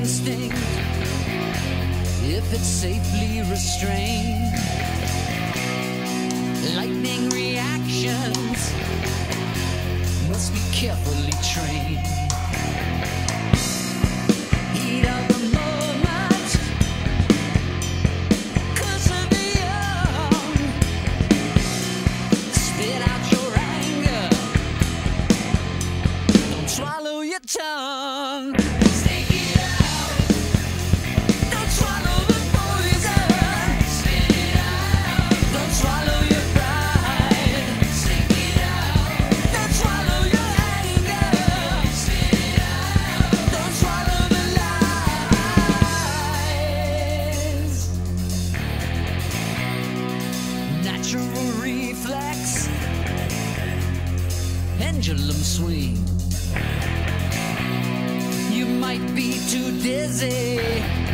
instinct if it's safely restrained. Lightning reactions must be carefully trained. Heat of the moment, 'cause of the young. Spit out your anger, don't swallow your tongue. Stick it out, don't swallow the poison. Spit it out, don't swallow your pride. Stick it out, don't swallow your anger. Spit it out, don't swallow the lies. Natural reflex, pendulum swing. You might be too dizzy